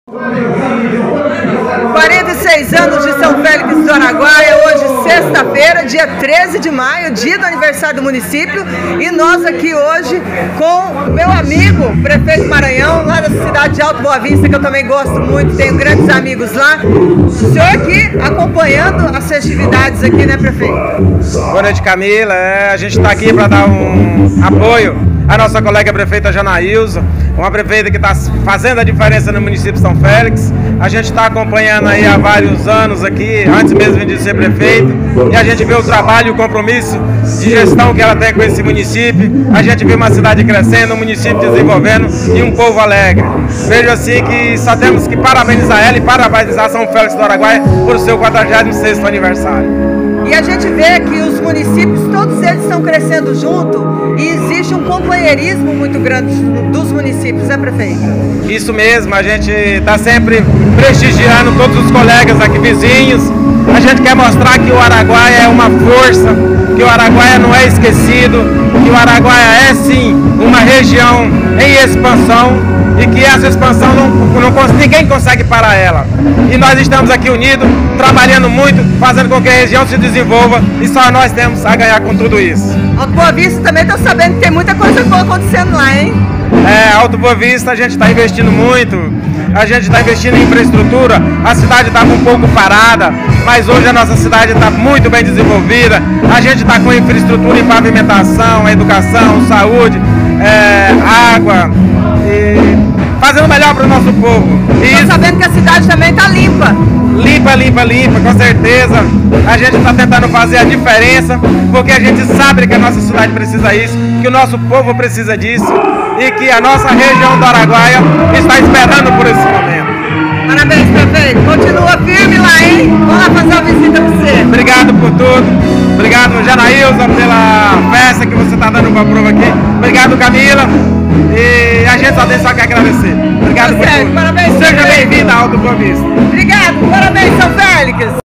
46 anos de São Félix do Araguaia, hoje sexta-feira, dia 13 de maio, dia do aniversário do município, e nós aqui hoje com meu amigo, prefeito Maranhão, lá da cidade de Alto Boa Vista, que eu também gosto muito, tenho grandes amigos lá. O senhor aqui acompanhando as festividades aqui, né, prefeito? Boa noite, Camila. A gente está aqui para dar um apoio à nossa colega prefeita Janaílza, uma prefeita que está fazendo a diferença no município de São Félix. A gente está acompanhando aí há vários anos aqui, antes mesmo de ser prefeito, e a gente vê o trabalho e o compromisso de gestão que ela tem com esse município. A gente vê uma cidade crescendo, um município desenvolvendo e um povo alegre. Vejo assim que só temos que parabenizar ela e parabenizar São Félix do Araguaia por o seu 46º aniversário. E a gente vê que os municípios, todos eles estão crescendo junto e existe um companheirismo muito grande dos municípios, né, prefeito? Isso mesmo, a gente está sempre prestigiando todos os colegas aqui vizinhos. A gente quer mostrar que o Araguaia é uma força, que o Araguaia não é esquecido, que o Araguaia é sim uma região em expansão e que essa expansão ninguém consegue parar ela. E nós estamos aqui unidos, trabalhando muito, fazendo com que a região se desenvolva e só nós temos a ganhar com tudo isso. Alto Boa Vista também está sabendo que tem muita coisa boa acontecendo lá, hein? Alto Boa Vista a gente está investindo muito, a gente está investindo em infraestrutura. A cidade estava um pouco parada, mas hoje a nossa cidade está muito bem desenvolvida. A gente está com infraestrutura em pavimentação, educação, saúde, água, e fazendo o melhor para o nosso povo. Estou sabendo que a cidade também está limpa. Limpa, com certeza. A gente está tentando fazer a diferença, porque a gente sabe que a nossa cidade precisa disso, que o nosso povo precisa disso e que a nossa região do Araguaia está esperando por esse momento. Parabéns, prefeito. Continua firme lá, hein? Vamos lá fazer uma visita para você. Obrigado por tudo. Obrigado, Janaílza, pela festa que você está dando para a prova aqui. Obrigado, Camila. E a gente só quer agradecer. Obrigado por tudo. Parabéns. Seja bem-vinda a Alto Boa Vista. Obrigado. Parabéns, São Félix.